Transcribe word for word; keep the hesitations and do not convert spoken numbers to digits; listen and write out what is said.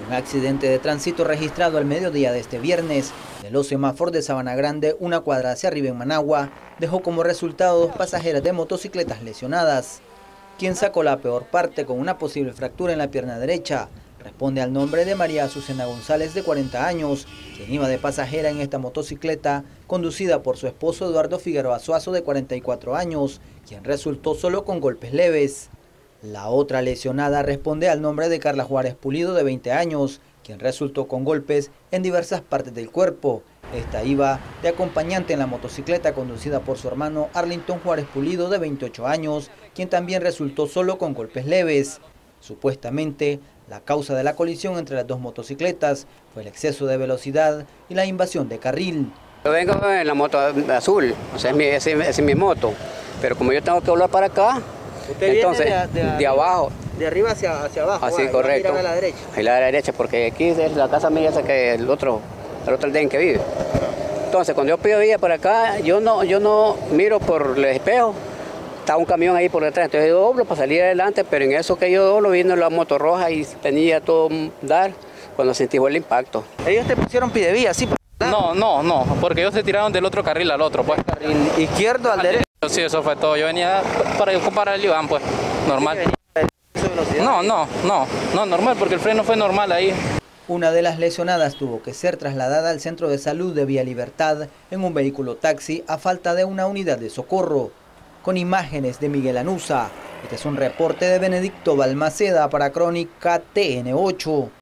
Un accidente de tránsito registrado al mediodía de este viernes de los semáforos de Sabana Grande, una cuadra hacia arriba en Managua, dejó como resultado dos pasajeras de motocicletas lesionadas. Quien sacó la peor parte con una posible fractura en la pierna derecha responde al nombre de María Azucena González, de cuarenta años, quien iba de pasajera en esta motocicleta conducida por su esposo Eduardo Figueroa Suazo, de cuarenta y cuatro años, quien resultó solo con golpes leves. La otra lesionada responde al nombre de Carla Juárez Pulido, de veinte años, quien resultó con golpes en diversas partes del cuerpo. Esta iba de acompañante en la motocicleta conducida por su hermano Arlington Juárez Pulido, de veintiocho años, quien también resultó solo con golpes leves. Supuestamente, la causa de la colisión entre las dos motocicletas fue el exceso de velocidad y la invasión de carril. Yo vengo en la moto azul, o sea, es mi, es, es mi moto, pero como yo tengo que volar para acá, ¿Usted entonces, viene de, de, de abajo. De arriba hacia, hacia abajo. Así, ah, correcto. A la derecha. A la derecha, porque aquí es la casa mía, esa que el otro, el otro den que vive. Entonces, cuando yo pido vía para acá, yo no, yo no miro por el espejo, está un camión ahí por detrás, entonces yo doblo para salir adelante, pero en eso que yo doblo, vino la moto roja y tenía todo dar cuando sentí el impacto. ¿Ellos te pusieron pidevía, sí? No, no, no, porque ellos se tiraron del otro carril al otro, pues. ¿Carril izquierdo al derecho? Sí, eso fue todo. Yo venía para ocupar el Iván, pues, normal. No, no, no, no, normal, porque el freno fue normal ahí. Una de las lesionadas tuvo que ser trasladada al centro de salud de Vía Libertad en un vehículo taxi a falta de una unidad de socorro. Con imágenes de Miguel Anusa, este es un reporte de Benedicto Balmaceda para Crónica T N ocho.